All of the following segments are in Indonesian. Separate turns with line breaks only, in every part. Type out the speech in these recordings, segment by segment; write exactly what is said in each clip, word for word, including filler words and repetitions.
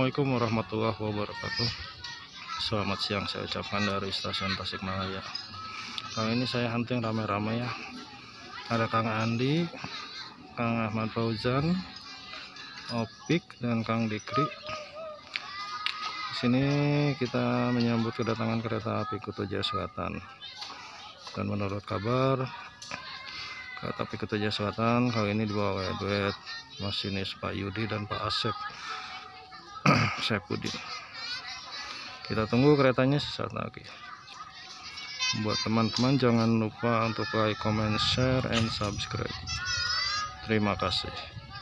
Assalamualaikum warahmatullahi wabarakatuh. Selamat siang saya ucapkan dari stasiun Tasikmalaya. Kali ini saya hunting rame-rame ya. Ada Kang Andi, Kang Ahmad Fauzan, Opik, dan Kang Dikri. Di sini kita menyambut kedatangan kereta api Kuto Jaya Selatan. Dan menurut kabar, kereta api Kuto Jaya Selatan kali ini dibawa oleh duet masinis Pak Yudi dan Pak Asep Saipudin. Kita tunggu keretanya sesaat lagi. Buat teman-teman jangan lupa untuk like, comment, share, and subscribe. Terima kasih.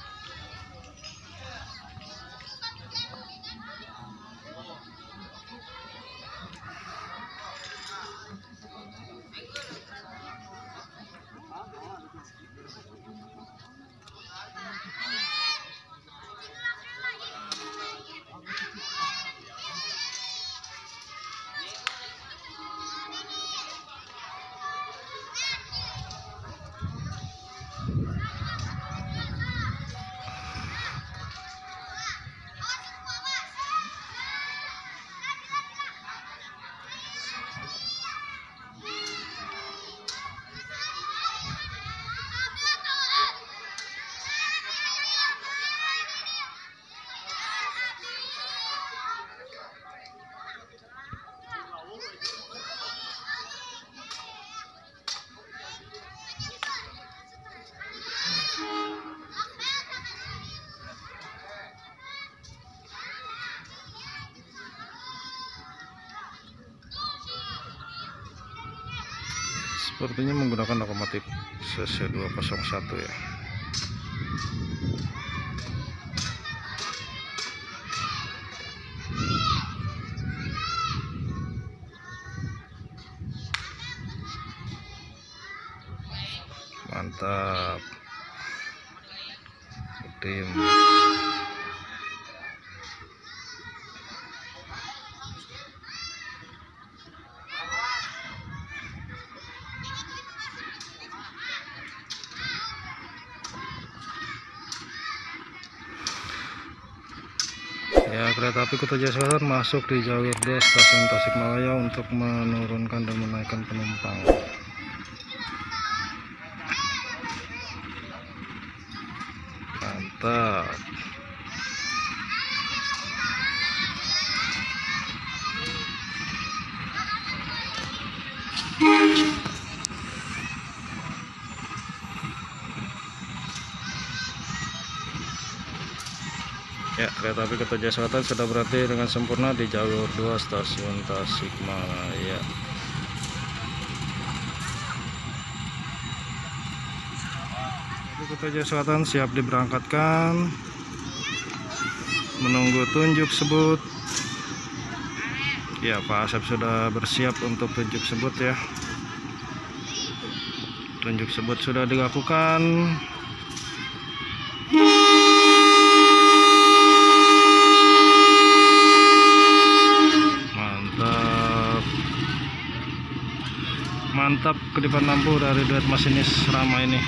Sepertinya menggunakan lokomotif C C dua nol satu ya. Mantap. Tim. Ya, kereta api Kuto Jaya Selatan masuk di jalur dua stasiun Tasikmalaya untuk menurunkan dan menaikkan penumpang. Mantap. Ya, kereta api Kuto Jaya Selatan sudah berhenti dengan sempurna di jalur dua stasiun Tasikmalaya. Kuto Jaya Selatan siap diberangkatkan. Menunggu tunjuk sebut. Ya, Pak Asep sudah bersiap untuk tunjuk sebut ya. Tunjuk sebut sudah dilakukan. Mantap kedipan lampu dari duet masinis Rama ini.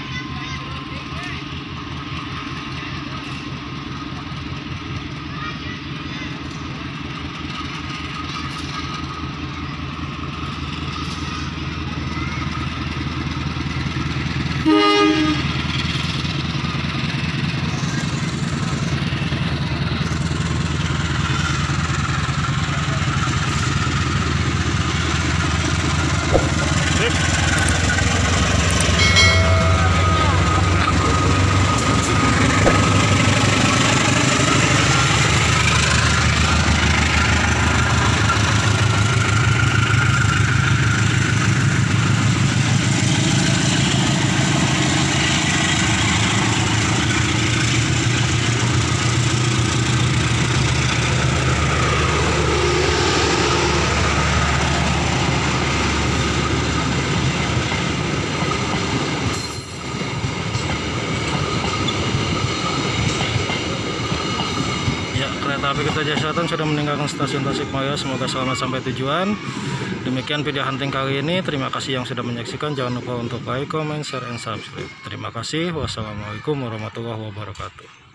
Kereta api Kuto Jaya Selatan sudah meninggalkan stasiun Tasikmalaya. Semoga selamat sampai tujuan. Demikian video hunting kali ini. Terima kasih yang sudah menyaksikan. Jangan lupa untuk like, comment, share, and subscribe. Terima kasih. Wassalamualaikum warahmatullahi wabarakatuh.